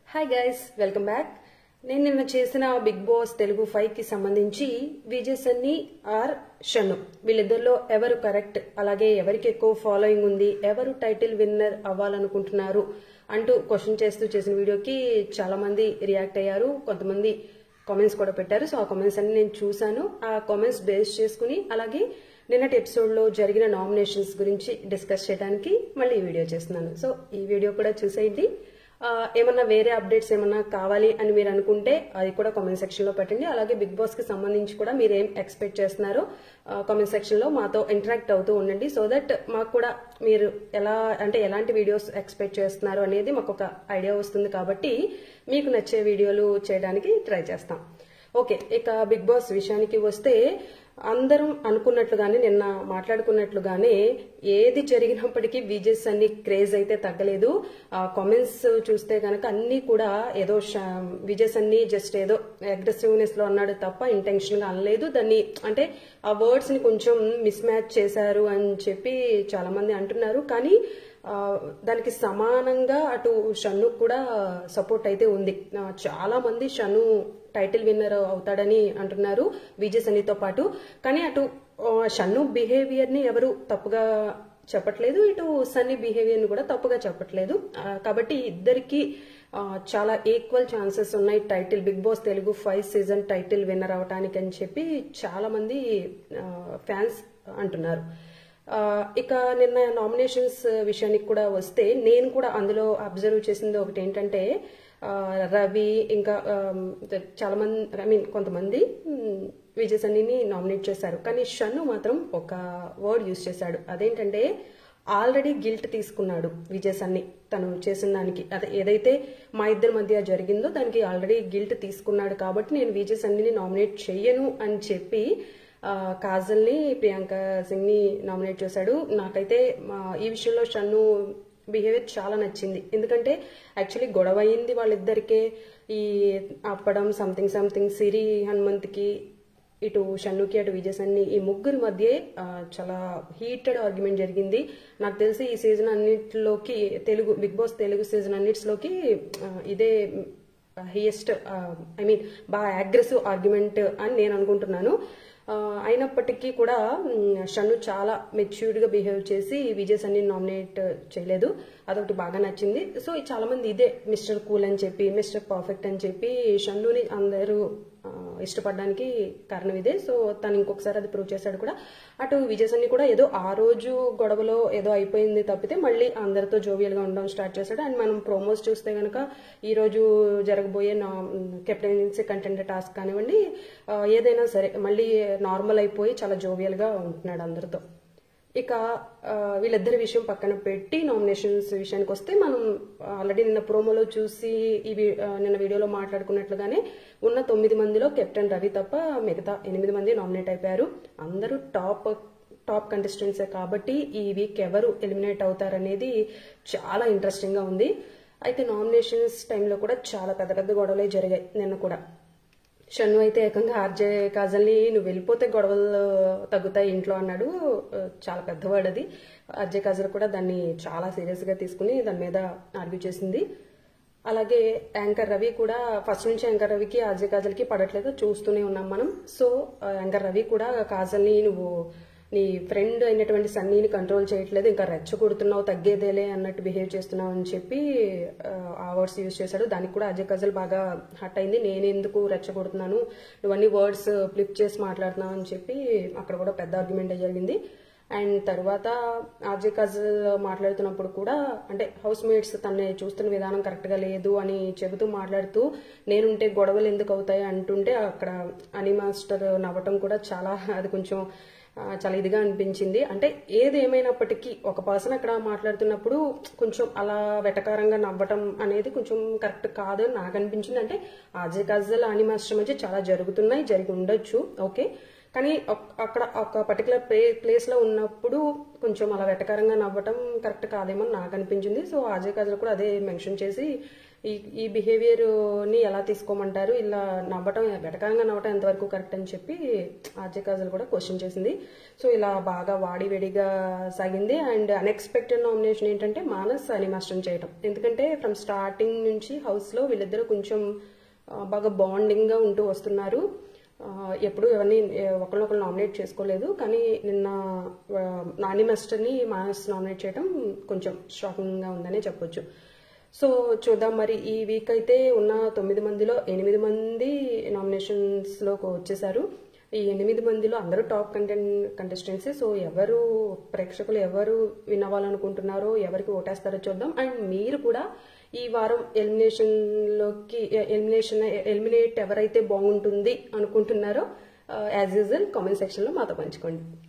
Hi guys, welcome back. నేను నిన్న చేసిన బిగ్ బాస్ తెలుగు 5 కి సంబంధించి విజయసన్ని ఆర్ షన్ను వీళ్ళిద్దరిలో ఎవరు కరెక్ట్, అలాగే ఎవరికి ఎక్కువ ఫాలోయింగ్ ఉంది, ఎవరు టైటిల్ విన్నర్ అవ్వాలనుకుంటున్నారు అంటూ క్వశ్చన్ చేస్తూ చేసిన వీడియోకి చాలా మంది రియాక్ట్ అయ్యారు. కొంతమంది కామెంట్స్ కూడా పెట్టారు. సో ఆ కామెంట్స్ అన్ని నేను చూశాను. ఆ కామెంట్స్ బేస్ చేసుకుని అలాగే నిన్నటి ఎపిసోడ్లో జరిగిన నామినేషన్స్ గురించి డిస్కస్ చేయడానికి మళ్ళీ ఈ వీడియో చేస్తున్నాను. సో ఈ వీడియో కూడా చూసేయండి. ఏమన్నా వేరే అప్డేట్స్ ఏమన్నా కావాలి అని మీరు అనుకుంటే అది కూడా కామెంట్ సెక్షన్ లో పెట్టండి. అలాగే బిగ్ బాస్ కి సంబంధించి కూడా మీరు ఏం ఎక్స్పెక్ట్ చేస్తున్నారో కామెంట్ సెక్షన్ లో మాతో ఇంటరాక్ట్ అవుతూ ఉండండి. సో దట్ మాకు కూడా మీరు ఎలాంటి వీడియోస్ ఎక్స్పెక్ట్ చేస్తున్నారు అనేది మాకు ఒక ఐడియా వస్తుంది. కాబట్టి మీకు నచ్చే వీడియోలు చేయడానికి ట్రై చేస్తాం. ఓకే, ఇక బిగ్ బాస్ విషయానికి వస్తే అందరం అనుకున్నట్లుగానే నిన్న మాట్లాడుకున్నట్లుగానే ఏది జరిగినప్పటికీ విజయసన్ని క్రేజ్ అయితే తగ్గలేదు. కామెంట్స్ చూస్తే కనుక అన్ని కూడా ఏదో విజయసన్ని జస్ట్ ఏదో అగ్రెసివ్నెస్ లో అన్నాడు తప్ప ఇంటెన్షన్ గా అనలేదు. దాన్ని అంటే ఆ వర్డ్స్ ని కొంచెం మిస్ మ్యాచ్ చేశారు అని చెప్పి చాలా మంది అంటున్నారు. కానీ దానికి సమానంగా అటు షన్ను కూడా సపోర్ట్ అయితే ఉంది. చాలా మంది షన్ను టైటిల్ విన్నర్ అవుతాడని అంటున్నారు విజయసన్నితో పాటు. కానీ అటు షన్ను బిహేవియర్ ని ఎవరు తప్పుగా చెప్పట్లేదు, ఇటు సన్నీ బిహేవియర్ ని కూడా తప్పుగా చెప్పట్లేదు. కాబట్టి ఇద్దరికి చాలా ఈక్వల్ ఛాన్సెస్ ఉన్నాయి title Bigg Boss Telugu 5 season title winner అవటానికి అని చెప్పి చాలా మంది ఫ్యాన్స్ అంటున్నారు. ఇక నిన్న నామినేషన్స్ విషయానికి కూడా వస్తే నేను కూడా అందులో అబ్జర్వ్ చేసింది ఒకటి ఏంటంటే రవి ఇంకా చాలా మంది కొంతమంది విజయసన్నిని నామినేట్ చేశారు. కానీ షన్ను మాత్రం ఒక వర్డ్ యూజ్ చేశాడు. అదేంటంటే ఆల్రెడీ గిల్ట్ తీసుకున్నాడు విజయసన్ని తను చేసిన దానికి. అదే ఏదైతే మా ఇద్దరి మధ్య జరిగిందో దానికి ఆల్రెడీ గిల్ట్ తీసుకున్నాడు. కాబట్టి నేను విజయసన్నిని నామినేట్ చెయ్యను అని చెప్పి కాజల్ ని ప్రియాంక సింగ్ ని నామినేట్ చేశాడు. నాకైతే ఈ విషయంలో షన్ను బిహేవియర్ చాలా నచ్చింది. ఎందుకంటే యాక్చువల్లీ గొడవ అయింది వాళ్ళిద్దరికే. ఈ అప్పడం సంథింగ్ సిరి హనుమంత్ కి ఇటు షన్నుకి అటు విజయసన్ని ఈ ముగ్గురి మధ్య చాలా హీటెడ్ ఆర్గ్యుమెంట్ జరిగింది. నాకు తెలిసి ఈ సీజన్ అన్నిటిలోకి బిగ్ బాస్ తెలుగు సీజన్ అన్నిటిలోకి ఇదే హైయెస్ట్ బాగా అగ్రెసివ్ ఆర్గ్యుమెంట్ అని నేను అనుకుంటున్నాను. అయినప్పటికీ కూడా షన్ను చాలా మెచ్యూర్డ్ గా బిహేవ్ చేసి విజయసన్ని నామినేట్ చేయలేదు. అదొకటి బాగా నచ్చింది. సో చాలా మంది ఇదే మిస్టర్ కూల్ అని చెప్పి మిస్టర్ పర్ఫెక్ట్ అని చెప్పి షన్నుని అందరూ ఇష్టపడడానికి కారణం ఇదే. సో తను ఇంకొకసారి అది ప్రూవ్ చేశాడు కూడా. అటు విజయసన్ని కూడా ఏదో ఆ రోజు గొడవలో ఏదో అయిపోయింది తప్పితే మళ్ళీ అందరితో జోవియల్ గా ఉండడం స్టార్ట్ చేశాడు. అండ్ మనం ప్రోమోస్ చూస్తే కనుక ఈ రోజు జరగబోయే కెప్టెన్సీ కంటెండర్ టాస్క్ కానివ్వండి ఏదైనా సరే మళ్ళీ నార్మల్ అయిపోయి చాలా జోవియల్ గా ఉంటున్నాడు అందరితో. ఇక వీళ్ళిద్దరి విషయం పక్కన పెట్టి నామినేషన్స్ విషయానికి వస్తే మనం ఆల్రెడీ నిన్న ప్రోమోలో చూసి నిన్న వీడియోలో మాట్లాడుకున్నట్లుగానే ఉన్న 9 మందిలో కెప్టెన్ రవి తప్ప మిగతా 8 మంది నామినేట్ అయిపోయారు. అందరూ టాప్ కంటెస్టెంట్సే. కాబట్టి ఈ వీక్ ఎవరు ఎలిమినేట్ అవుతారనేది చాలా ఇంట్రెస్టింగ్ గా ఉంది. అయితే నామినేషన్స్ టైంలో కూడా చాలా పెద్ద గొడవలే జరిగాయి నిన్న కూడా. షన్ను అయితే ఏకంగా కాజల్ని నువ్వు వెళ్ళిపోతే గొడవలు తగ్గుతాయి ఇంట్లో అన్నాడు. చాలా పెద్దవాడు అది. కాజల్ కూడా దాన్ని చాలా సీరియస్ గా తీసుకుని దాని మీద ఆర్గ్యూ చేసింది. అలాగే యాంకర్ రవి కూడా ఫస్ట్ నుంచి యాంకర్ రవికి కాజల్కి పడట్లేదు చూస్తూనే ఉన్నాం మనం. సో యాంకర్ రవి కూడా కాజల్ని నువ్వు నీ ఫ్రెండ్ అయినటువంటి సన్నీని కంట్రోల్ చేయట్లేదు, ఇంకా రెచ్చగొడుతున్నావు, తగ్గేదేలే అన్నట్టు బిహేవ్ చేస్తున్నావు అని చెప్పి ఆ వర్డ్స్ యూజ్ చేశాడు. దానికి కూడా కాజల్ బాగా హర్ట్ అయింది. నేనెందుకు రెచ్చగొడుతున్నాను, నువ్వన్నీ వర్డ్స్ ఫ్లిప్ చేసి మాట్లాడుతున్నావు అని చెప్పి అక్కడ కూడా పెద్ద ఆర్గ్యుమెంట్ జరిగింది. అండ్ తర్వాత కాజల్ మాట్లాడుతున్నప్పుడు కూడా అంటే హౌస్ మేట్స్ తనని చూస్తున్న విధానం కరెక్ట్ గా లేదు అని చెబుతూ మాట్లాడుతూ నేనుంటే గొడవలు ఎందుకు అవుతాయి అంటుంటే అక్కడ అనీ మాస్టర్ నవ్వటం కూడా అది కొంచెం చాలా ఇదిగా అనిపించింది. అంటే ఏది ఏమైనప్పటికీ ఒక పర్సన్ అక్కడ మాట్లాడుతున్నప్పుడు కొంచెం అలా వెటకారంగా నవ్వటం అనేది కొంచెం కరెక్ట్ కాదు అని నాకు అనిపించింది. అంటే కాజల్ అనీ మాస్టర్ మధ్య చాలా జరిగి ఉండొచ్చు ఓకే, కానీ అక్కడ ఒక పర్టికులర్ ప్లేస్లో ఉన్నప్పుడు కొంచెం అలా వెటకారంగా నవ్వటం కరెక్ట్ కాదేమో నాకు అనిపించింది. సో అజయ్ కాజల్ కూడా అదే మెన్షన్ చేసి ఈ బిహేవియర్ని ఎలా తీసుకోమంటారు, ఇలా నవ్వటం వెటకారంగా నవ్వటం ఎంతవరకు కరెక్ట్ అని చెప్పి అజయ్ కాజల్ కూడా క్వశ్చన్ చేసింది. సో ఇలా బాగా వాడివేడిగా సాగింది. అండ్ అన్ఎక్స్పెక్టెడ్ నామినేషన్ ఏంటంటే మానస్ అని మాస్టర్ చేయటం. ఎందుకంటే ఫ్రమ్ స్టార్టింగ్ నుంచి హౌస్లో వీళ్ళిద్దరూ కొంచెం బాగా బాండింగ్గా ఉంటూ వస్తున్నారు. ఎప్పుడు ఎవరిని ఒకరినొకరు నామినేట్ చేసుకోలేదు. కానీ నిన్న నాని మాస్టర్ని మానస్ నామినేట్ చేయడం కొంచెం షాకింగ్గా ఉందనే చెప్పొచ్చు. సో చూద్దాం మరి. ఈ వీక్ అయితే ఉన్న 9 మందిలో 8 మంది నామినేషన్స్లోకి వచ్చేసారు. ఈ 8 మందిలో అందరూ టాప్ కంటెస్టెంట్సే. సో ఎవరు ప్రేక్షకులు ఎవరు విన్ అవ్వాలనుకుంటున్నారో, ఎవరికి ఓటేస్తారో చూద్దాం. అండ్ మీరు కూడా ఈ వారం ఎలిమినేట్ ఎవరైతే బాగుంటుంది అనుకుంటున్నారో యాజ్ యూజువల్ కామెంట్ సెక్షన్లో మాతో పంచుకోండి.